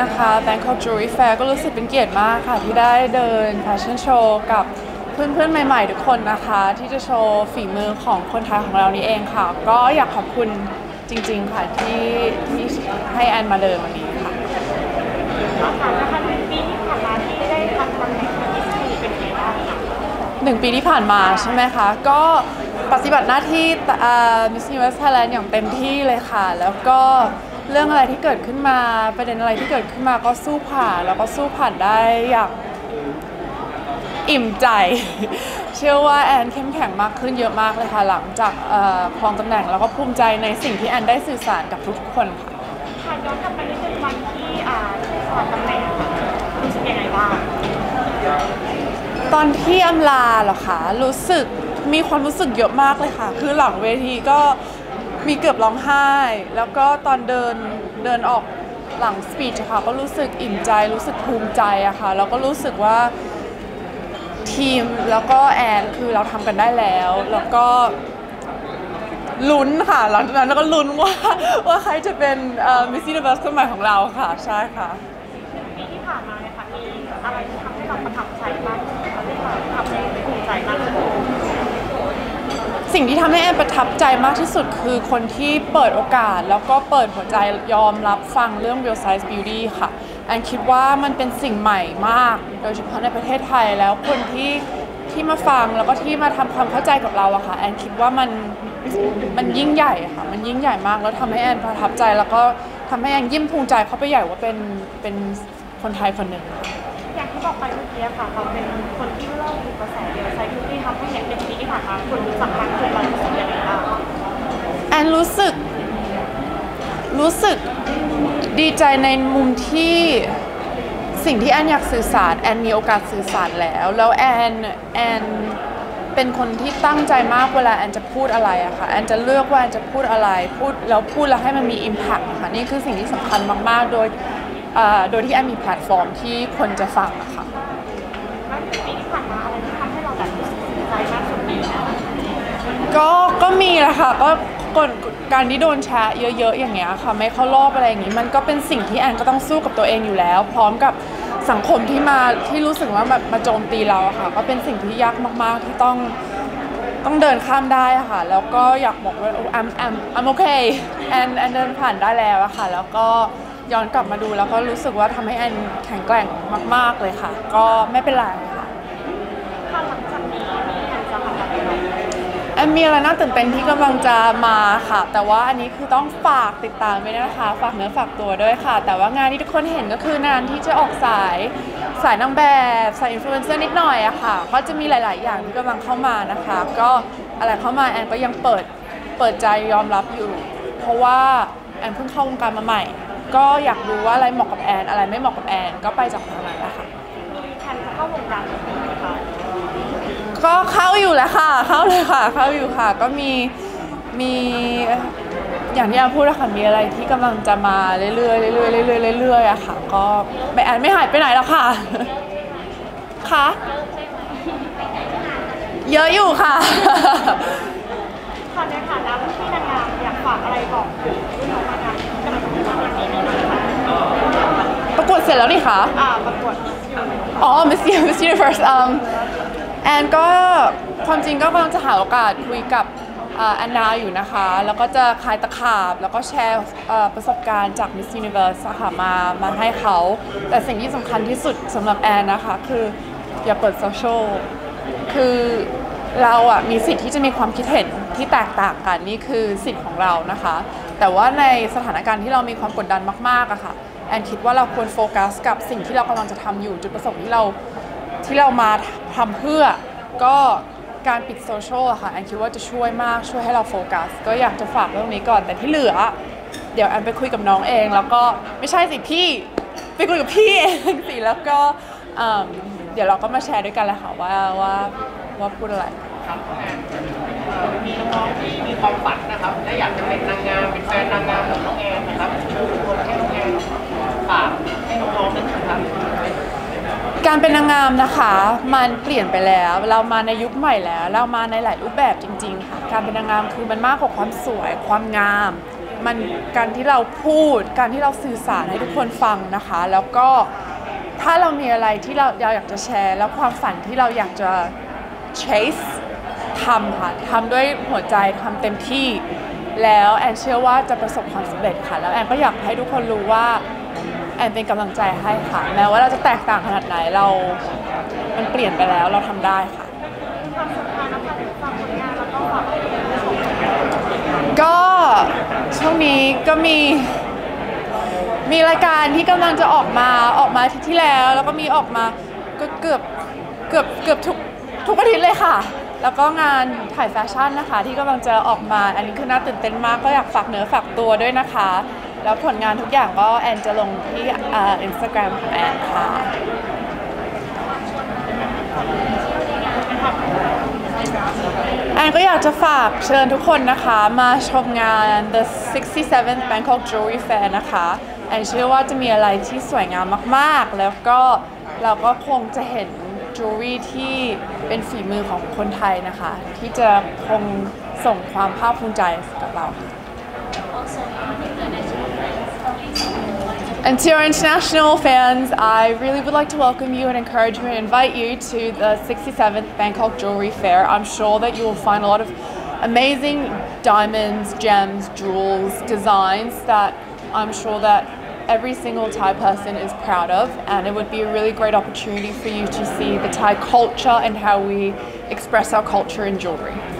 นะคะ Bangkok Jewelry Fair ก็รู้สึกเป็นเกียรติมากค่ะที่ได้เดินแฟชั่นโชว์กับเพื่อนๆใหม่ๆทุกคนนะคะที่จะโชว์ฝีมือของคนไทยของเรานี่เองค่ะก็อยากขอบคุณจริงๆค่ะที่ให้แอนมาเดินวันนี้ค่ะนะคะ1 ปีที่ผ่านมาที่ได้ทำตำแหน่งมิสทีเป็นไงบ้างคะ 1 ปีที่ผ่านมาใช่ไหมคะก็ปฏิบัติหน้าที่Miss Universe Thailand อย่างเต็มที่เลยค่ะแล้วก็เรื่องอะไรที่เกิดขึ้นมาประเด็นอะไรที่เกิดขึ้นมาก็สู้ผ่านแล้วก็สู้ผ่านได้อย่างอิ่มใจเชื่อว่าแอนเข้มแข็งมากขึ้นเยอะมากเลยค่ะหลังจากครองตำแหน่งแล้วก็ภูมิใจในสิ่งที่แอนได้สื่อสารกับทุกคนค่ะค่ะย้อนกลับไปนิดนึงวันที่สอนตำแหน่งรู้สึกยังไงบ้างตอนที่อำลาเหรอคะรู้สึกมีความรู้สึกเยอะมากเลยค่ะคือหลังเวทีก็มีเกือบร้องไห้แล้วก็ตอนเดินออกหลังสปีชค่ะก็รู้สึกอิ่มใจรู้สึกภูมิใจอะค่ะแล้วก็รู้สึกว่าทีมแล้วก็แอนคือเราทำกันได้แล้วก็ลุ้นค่ะหลังจากนั้นแล้วก็ลุ้นว่าใครจะเป็นมิสซิเนเวิร์สคนใหม่ของเราค่ะใช่ค่ะปีที่ผ่านมาเนี่ยค่ะมีอะไรที่ทำให้เราประทับใจมากที่สุดที่ทำให้ภูมิใจมากที่สุดสิ่งที่ทำให้แอนประทับใจมากที่สุดคือคนที่เปิดโอกาสแล้วก็เปิดหัวใจยอมรับฟังเรื่อง Real Size Beauty ค่ะแอนคิดว่ามันเป็นสิ่งใหม่มากโดยเฉพาะในประเทศไทยแล้วคนที่มาฟังแล้วก็ที่มาทำความเข้าใจกับเราอะค่ะแอนคิดว่ามันยิ่งใหญ่ค่ะมันยิ่งใหญ่มากแล้วทำให้แอนประทับใจแล้วก็ทำให้แอนยิ้มภูมิใจเข้าไปใหญ่ว่าเป็นคนไทยคนหนึ่งอย่างที่บอกไปเมื่อกี้ค่ะเขาเป็นคนที่เริ่มมีกระแสเดียวไซคิวที่ทำให้เห็นเป็นปีที่ผ่านมาคนรู้จักมากขึ้นเรารู้สึกยังไงบ้างแอนรู้สึกดีใจในมุมที่สิ่งที่แอนอยากสื่อสารแอนมีโอกาสสื่อสารแล้วแอนเป็นคนที่ตั้งใจมากเวลาแอนจะพูดอะไรอะค่ะแอนจะเลือกว่าแอนจะพูดอะไรพูดแล้วให้มันมี impact นะคะนี่คือสิ่งที่สำคัญมากๆโดยที่แอนมีแพลตฟอร์มที่คนจะฟังอะค่ะแล้วปีที่ผ่านมาอะไรที่ทำให้เราแบบรู้สึกสนใจมากสุดนี้นะก็มีแหละค่ะก็การที่โดนแชร์เยอะๆอย่างเงี้ยค่ะไม่เข้ารอบอะไรอย่างงี้มันก็เป็นสิ่งที่แอนก็ต้องสู้กับตัวเองอยู่แล้วพร้อมกับสังคมที่รู้สึกว่าแบบมาโจมตีเราอะค่ะก็เป็นสิ่งที่ยากมากๆที่ต้องเดินข้ามได้ค่ะแล้วก็อยากบอกว่า I'm okay แอนเดินผ่านได้แล้วอะค่ะแล้วก็ย้อนกลับมาดูแล้วก็รู้สึกว่าทำให้แอนแข็งแกร่งมากๆเลยค่ะก็ไม่เป็นไรค่ะหลังจากนี้มีแผนจะทำอะไรไหมแอนมีอะไรน่าตื่นเต้นที่กำลังจะมาค่ะแต่ว่าอันนี้คือต้องฝากติดตามไว้นะคะฝากเนื้อฝากตัวด้วยค่ะแต่ว่างานที่ทุกคนเห็นก็คืองานที่จะออกสายนางแบบสายอินฟลูเอนเซอร์นิดหน่อยอะค่ะก็จะมีหลายๆอย่างที่กำลังเข้ามานะคะก็อะไรเข้ามาแอนก็ยังเปิดใจยอมรับอยู่เพราะว่าแอนเพิ่งเข้าวงการมาใหม่ก็อยากรู้ว่าอะไรเหมาะกับแอนอะไรไม่เหมาะกับแอนก็ไปจากทางนั้นแหละค่ะมีแผนจะเข้าวงการไหมคะก็เข้าอยู่แล้วค่ะเข้าเลยค่ะเข้าอยู่ค่ะก็มีอย่างที่แอนพูดแล้วค่ะมีอะไรที่กำลังจะมาเรื่อยๆเรื่อยๆเรื่อยๆอะค่ะก็แอนไม่หายไปไหนแล้วค่ะค่ะเยอะอยู่ค่ะค่ะในฐานะพี่นางงามอยากฝากอะไรบอกรุ่นน้องนางงามที่กำลังจะมาวันนี้บ้างคะประกวดเสร็จแล้วนี่คะประกวดอ๋อ Miss Universe แอนก็ความจริงก็กำลังจะหาโอกาสคุยกับแอนนาอยู่นะคะแล้วก็จะคลายตะขาบแล้วก็แชร์ประสบการณ์จาก Miss Universe ค่ะมาให้เขาแต่สิ่งที่สำคัญที่สุดสำหรับแอนนะคะคืออย่าเปิดโซเชียลคือเราอะมีสิทธิ์ที่จะมีความคิดเห็นที่แตกต่างกันนี่คือสิทธิ์ของเรานะคะแต่ว่าในสถานการณ์ที่เรามีความกดดันมากๆอะค่ะแอนคิดว่าเราควรโฟกัสกับสิ่งที่เรากำลังจะทำอยู่จุดประสงค์ที่เรามาทำเพื่อก็การปิดโซเชียลอะค่ะแอนคิดว่าจะช่วยมากช่วยให้เราโฟกัสก็อยากจะฝากเรื่องนี้ก่อนแต่ที่เหลือเดี๋ยวแอนไปคุยกับน้องเองแล้วก็ไม่ใช่สิพี่ไปคุยกับพี่เองสิแล้วก็เดี๋ยวเราก็มาแชร์ด้วยกันแหละค่ะว่าพูดอะไรครับมีน้องๆที่มีความฝันนะครับและอยากจะเป็นนางงามเป็นแฟนนางงามแบบน้องแอนนะครับเชิญชวนให้น้องแอนฝากให้น้องๆนะครับการเป็นนางงามนะคะมันเปลี่ยนไปแล้วเรามาในยุคใหม่แล้วเรามาในหลายรูปแบบจริงๆค่ะการเป็นนางงามคือมันมากกว่าความสวยความงามมันการที่เราพูดการที่เราสื่อสารให้ทุกคนฟังนะคะแล้วก็ถ้าเรามีอะไรที่เราอยากจะแชร์แล้วความฝันที่เราอยากจะ chase ทำค่ะทำด้วยหัวใจทำเต็มที่แล้วแอนเชื่อว่าจะประสบความสำเร็จค่ะแล้วแอนก็อยากให้ทุกคนรู้ว่าแอนเป็นกำลังใจให้ค่ะแม้ว่าเราจะแตกต่างขนาดไหนมันเปลี่ยนไปแล้วเราทำได้ค่ะความสำคัญนะคะฝากผลงานแล้วก็ฝากอะไรที่ผู้ชมก็ช่วงนี้ก็มีรายการที่กำลังจะออกมาอาทิตย์ที่แล้วก็มีออกมาก็เกือบทุกอาทิตย์เลยค่ะแล้วก็งานถ่ายแฟชั่นนะคะที่กำลังจะออกมาอันนี้คือน่าตื่นเต้นมากก็อยากฝากเนื้อฝากตัวด้วยนะคะแล้วผลงานทุกอย่างก็แอนจะลงที่Instagram ของแอนค่ะแอนก็อยากจะฝากเชิญทุกคนนะคะมาชมงาน The 67th Bangkok Jewelry Fair นะคะแอนเชื่อว่าจะมีอะไรที่สวยงามมากๆแล้วก็เราก็คงจะเห็นจิวเวลรี่ที่เป็นฝีมือของคนไทยนะคะที่จะคงส่งความภาคภูมิใจกับเรา And to our international fans, I really would like to welcome you and encourage you and invite you to the 67th Bangkok Jewelry Fair. I'm sure that you will find a lot of amazing diamonds, gems, jewels, designs that I'm sure that every single Thai person is proud of, and it would be a really great opportunity for you to see the Thai culture and how we express our culture in jewelry.